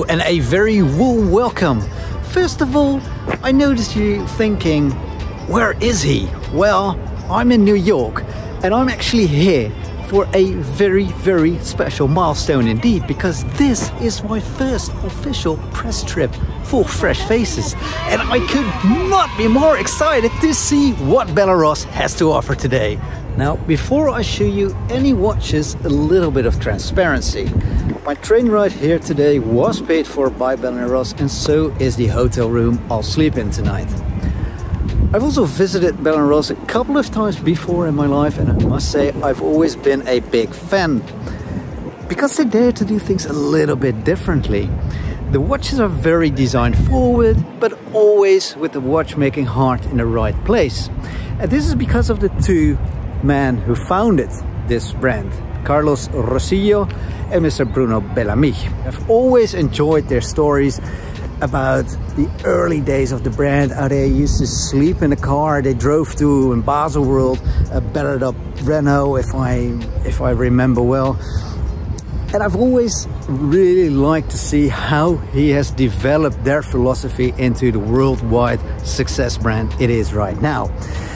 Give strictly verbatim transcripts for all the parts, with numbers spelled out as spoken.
and a very warm welcome. First of all, I noticed you thinking, where is he? Well, I'm in New York and I'm actually here for a very, very special milestone indeed, because this is my first official press trip for Fresh Faces, and I could not be more excited to see what Bell Ross has to offer today. Now, before I show you any watches, a little bit of transparency. My train ride here today was paid for by Bell Ross, and so is the hotel room I'll sleep in tonight. I've also visited Bell Ross a couple of times before in my life, and I must say I've always been a big fan, because they dare to do things a little bit differently. The watches are very design forward, but always with the watchmaking heart in the right place. And this is because of the two men who founded this brand, Carlos Rossilo and Mister Bruno Belamich. I've always enjoyed their stories about the early days of the brand, how they used to sleep in a car they drove to in Baselworld, a battered up Renault, if I if I remember well. And I've always really liked to see how he has developed their philosophy into the worldwide success brand it is right now.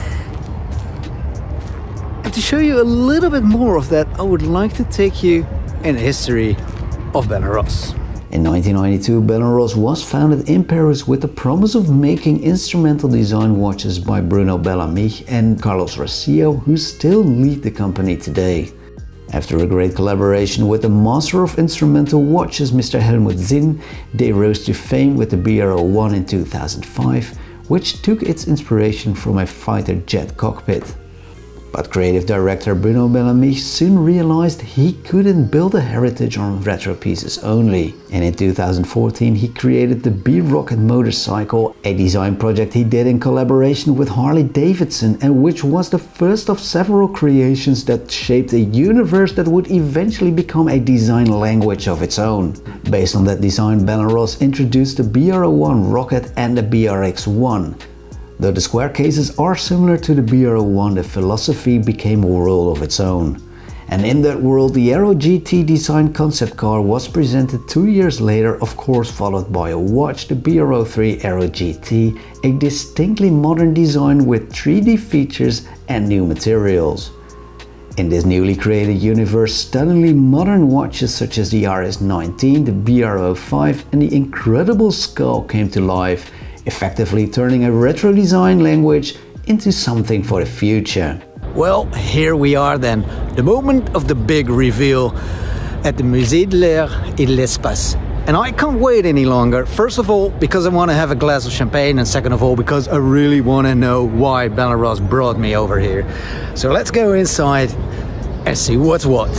And to show you a little bit more of that, I would like to take you in the history of Bell Ross. In nineteen ninety-two, Bell Ross was founded in Paris with the promise of making instrumental design watches by Bruno Belamich and Carlos Rossilo, who still lead the company today. After a great collaboration with the master of instrumental watches, Mister Helmut Sinn, they rose to fame with the B R zero one in two thousand five, which took its inspiration from a fighter jet cockpit. But creative director Bruno Belamich soon realized he couldn't build a heritage on retro pieces only. And in two thousand fourteen he created the B-Rocket motorcycle, a design project he did in collaboration with Harley Davidson, and which was the first of several creations that shaped a universe that would eventually become a design language of its own. Based on that design, Bell Ross introduced the B R zero one Rocket and the B R X one. Though the square cases are similar to the B R zero one, the philosophy became a world of its own. And in that world, the Aero G T design concept car was presented two years later, of course followed by a watch, the B R zero three Aero G T, a distinctly modern design with three D features and new materials. In this newly created universe, stunningly modern watches such as the R S nineteen, the B R zero five and the incredible Skull came to life, effectively turning a retro design language into something for the future. Well, here we are then, the moment of the big reveal at the Musée de l'Air et de l'Espace. And I can't wait any longer. First of all, because I want to have a glass of champagne, and second of all, because I really want to know why Bell Ross brought me over here. So let's go inside and see what's what.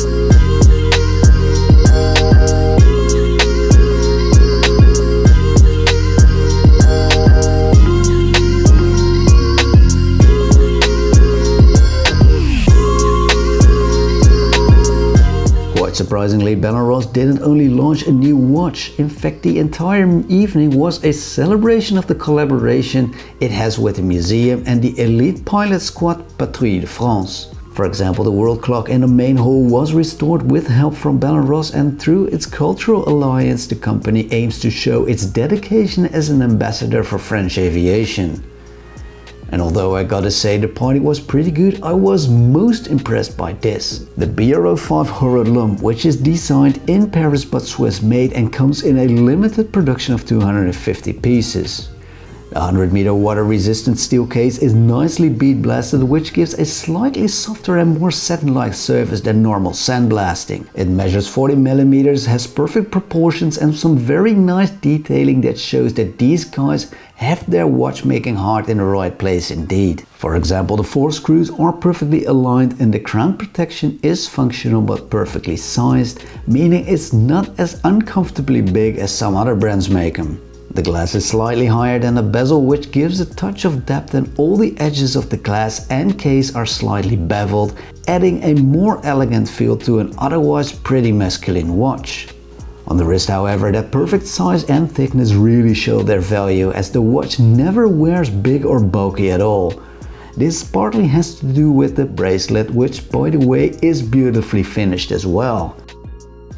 Surprisingly, Bell Ross didn't only launch a new watch. In fact, the entire evening was a celebration of the collaboration it has with the museum and the elite pilot squad Patrouille de France. For example, the world clock in the main hall was restored with help from Bell Ross, and through its cultural alliance, the company aims to show its dedication as an ambassador for French aviation. And although I gotta say the party was pretty good, I was most impressed by this. The B R zero five Horolum, which is designed in Paris but Swiss made and comes in a limited production of two hundred fifty pieces. The one hundred meter water resistant steel case is nicely bead blasted, which gives a slightly softer and more satin-like surface than normal sandblasting. It measures forty millimeters, has perfect proportions and some very nice detailing that shows that these guys have their watchmaking heart in the right place indeed. For example, the four screws are perfectly aligned and the crown protection is functional but perfectly sized, meaning it's not as uncomfortably big as some other brands make them. The glass is slightly higher than the bezel, which gives a touch of depth, and all the edges of the glass and case are slightly beveled, adding a more elegant feel to an otherwise pretty masculine watch. On the wrist, however, that perfect size and thickness really show their value, as the watch never wears big or bulky at all. This partly has to do with the bracelet, which by the way is beautifully finished as well.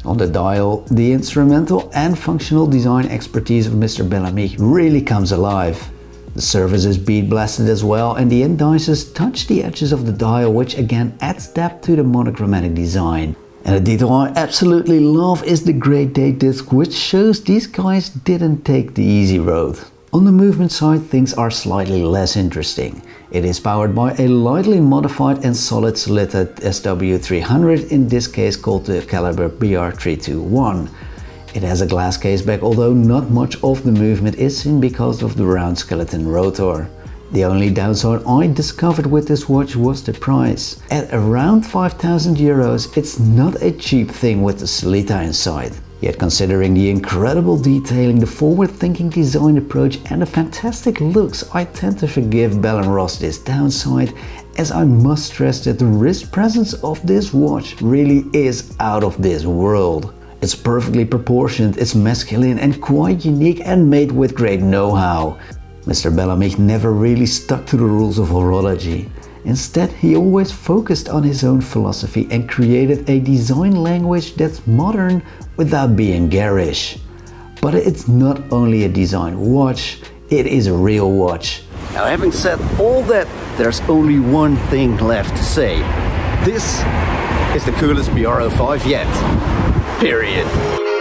On the dial, the instrumental and functional design expertise of Mister Belamich really comes alive. The surface is bead blasted as well, and the indices touch the edges of the dial, which again adds depth to the monochromatic design. And a detail I absolutely love is the grade date disc, which shows these guys didn't take the easy road. On the movement side, things are slightly less interesting. It is powered by a lightly modified and solid Selitta S W three hundred, in this case called the calibre B R three twenty-one. It has a glass caseback, although not much of the movement is seen because of the round skeleton rotor. The only downside I discovered with this watch was the price. At around five thousand euros, it's not a cheap thing with the Selitta inside. Yet considering the incredible detailing, the forward-thinking design approach and the fantastic looks, I tend to forgive Bell Ross this downside, as I must stress that the wrist presence of this watch really is out of this world. It's perfectly proportioned, it's masculine and quite unique and made with great know-how. Mister Belamich never really stuck to the rules of horology. Instead, he always focused on his own philosophy and created a design language that's modern without being garish. But it's not only a design watch, it is a real watch. Now, having said all that, there's only one thing left to say. This is the coolest B R oh five yet. Period.